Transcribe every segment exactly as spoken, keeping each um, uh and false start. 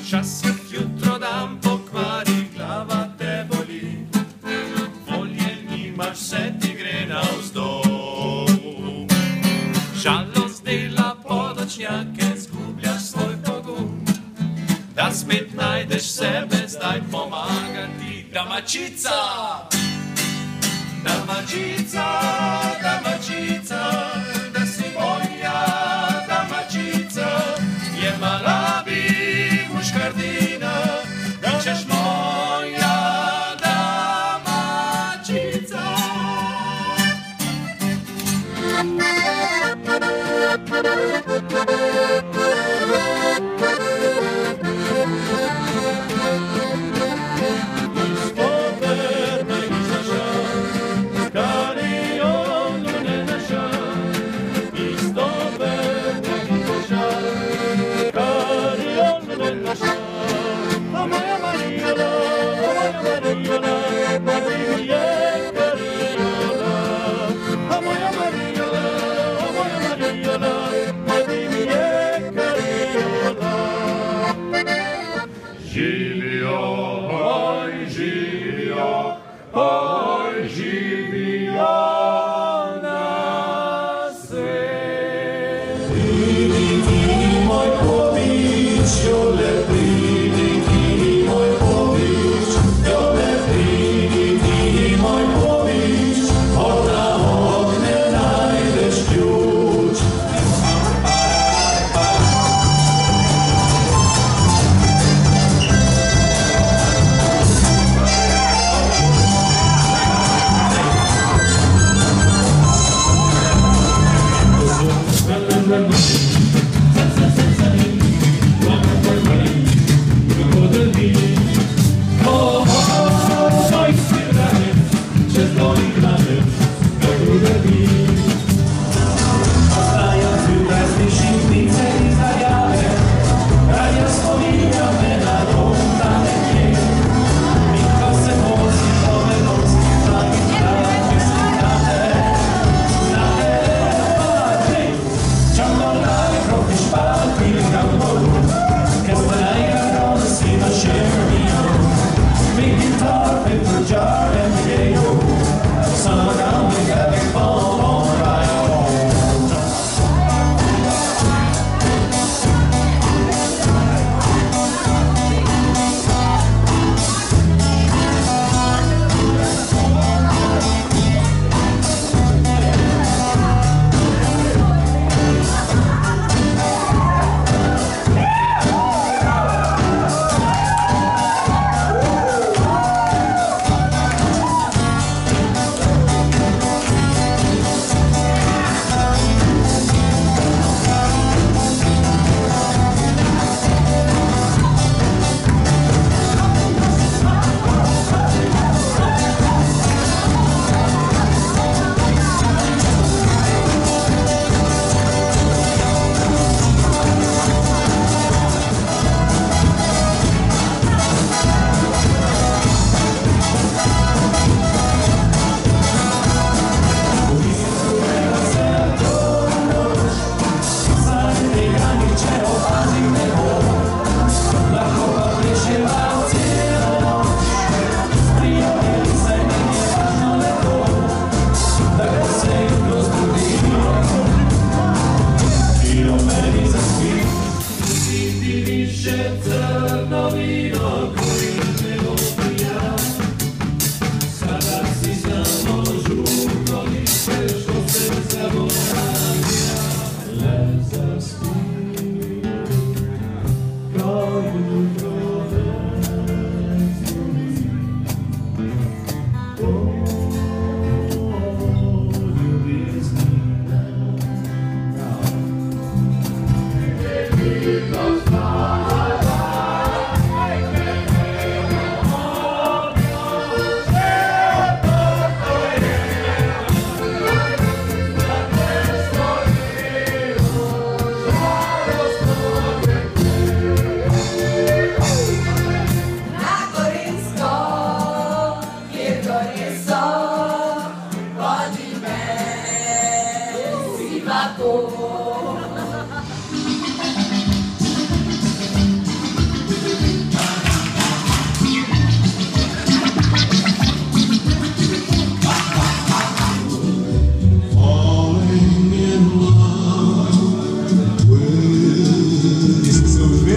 Čas jutro dan pokvari, glava te boli, voljen imaš se ti gre na vzdolj. Žalost dela podočnjake, zgubljaš svoj pogum, da spet najdeš sebe, zdaj pomaga ti Damačica. Damačica, Damačica, da si moja Damačica, je malabi muškardina, da ćeš moja Damačica. Živio, oj, živio, oj, živio na svet. Pridi ti moj pović, jole, pridi ti moj pović, jole, pridi ti moj pović, od na okne najdeš ključ.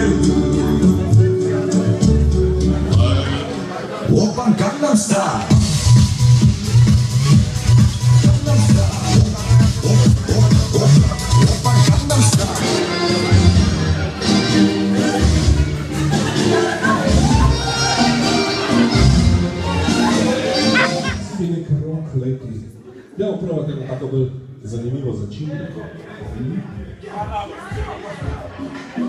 Oppan Gangnam Style. Ja upravo tega tako bolj zanimivo začinjeno.